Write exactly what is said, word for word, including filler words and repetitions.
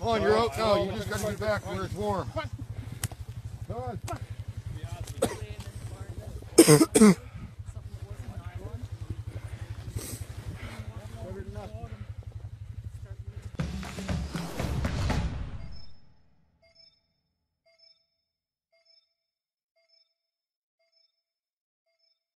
Come on, you're out now. You just got to get back where it's warm. Come on.